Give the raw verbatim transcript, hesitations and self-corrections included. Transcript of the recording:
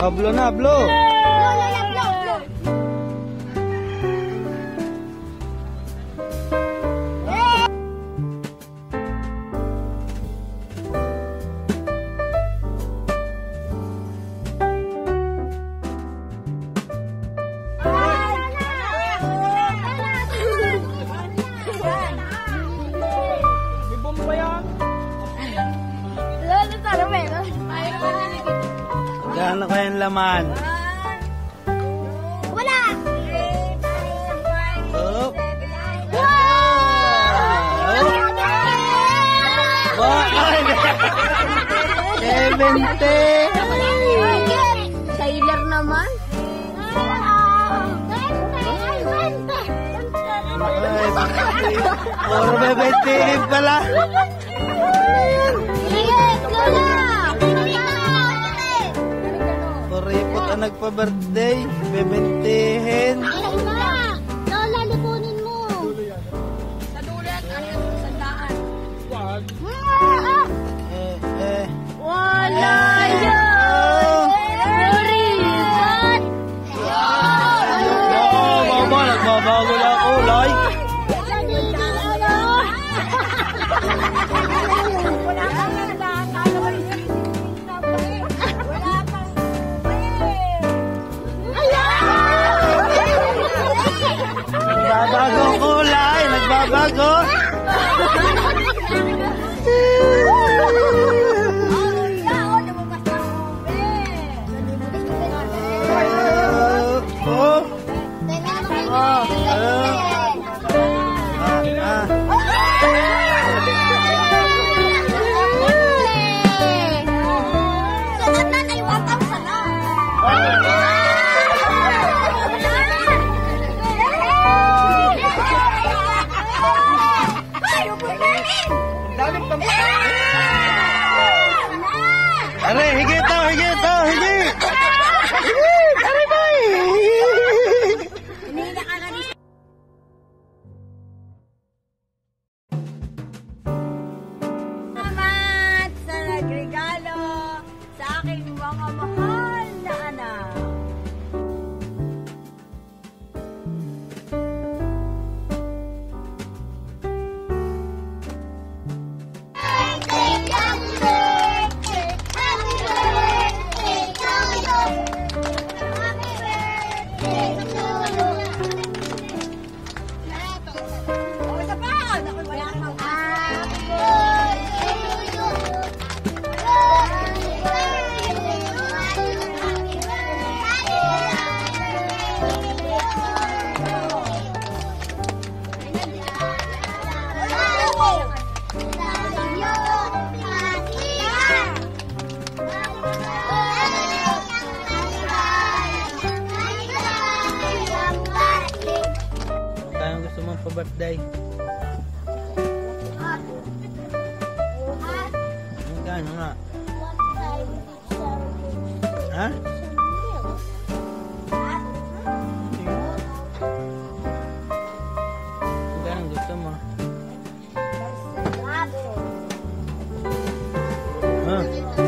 Oh, blow na, blow. Ano kayang laman? Wala! Oh. seventy! Sailor naman? Puro bebentihin pala! Ripot ang nagpa-birthday, bebentihin. Ay, ma! Lola, lipunin mo. Sa dulat, ano yung sandaan? Wag. Eh, eh. Wala yun! Ripot! Oo, mama, nagbabago lang ako, like. Nagbabago ang kulay, nagbabago. Oh. Are, higit to, higit to, higit! Higit! Are, boy! Salamat sa nagregalo sa aking mga mahal na anak. Kaya gusto mong pa-birthday? Magkano nga? Ha? Magkano gusto mo? Ha?